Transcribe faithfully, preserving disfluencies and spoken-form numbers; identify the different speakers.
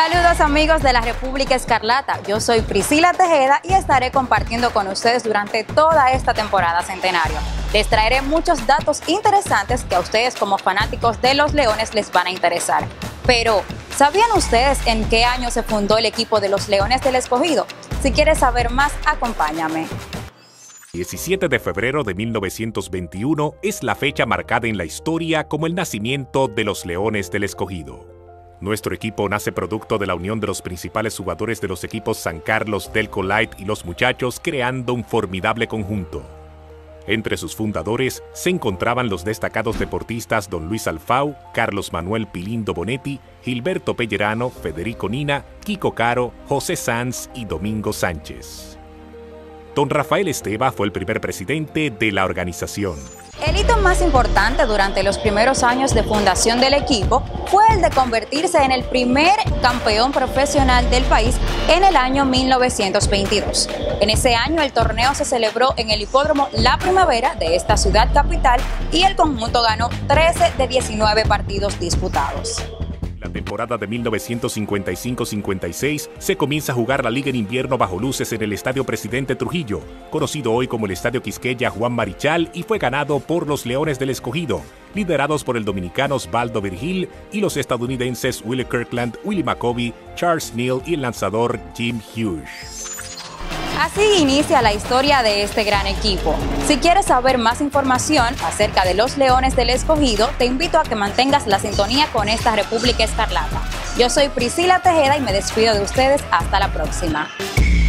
Speaker 1: Saludos amigos de la República Escarlata, yo soy Priscila Tejeda y estaré compartiendo con ustedes durante toda esta temporada centenario. Les traeré muchos datos interesantes que a ustedes como fanáticos de los Leones les van a interesar. Pero, ¿sabían ustedes en qué año se fundó el equipo de los Leones del Escogido? Si quieres saber más, acompáñame.
Speaker 2: diecisiete de febrero de mil novecientos veintiuno es la fecha marcada en la historia como el nacimiento de los Leones del Escogido. Nuestro equipo nace producto de la unión de los principales jugadores de los equipos San Carlos, Delco Light y Los Muchachos, creando un formidable conjunto. Entre sus fundadores se encontraban los destacados deportistas Don Luis Alfau, Carlos Manuel Pilindo Bonetti, Gilberto Pellerano, Federico Nina, Kiko Caro, José Sanz y Domingo Sánchez. Don Rafael Esteva fue el primer presidente de la organización.
Speaker 1: El hito más importante durante los primeros años de fundación del equipo fue el de convertirse en el primer campeón profesional del país en el año mil novecientos veintidós. En ese año el torneo se celebró en el hipódromo La Primavera de esta ciudad capital y el conjunto ganó trece de diecinueve partidos disputados.
Speaker 2: La temporada de mil novecientos cincuenta y cinco cincuenta y seis se comienza a jugar la liga en invierno bajo luces en el Estadio Presidente Trujillo, conocido hoy como el Estadio Quisqueya Juan Marichal, y fue ganado por los Leones del Escogido, liderados por el dominicano Osvaldo Virgil y los estadounidenses Willie Kirkland, Willie McCovey, Charles Neal y el lanzador Jim Hughes.
Speaker 1: Así inicia la historia de este gran equipo. Si quieres saber más información acerca de los Leones del Escogido, te invito a que mantengas la sintonía con esta República Escarlata. Yo soy Priscila Tejeda y me despido de ustedes hasta la próxima.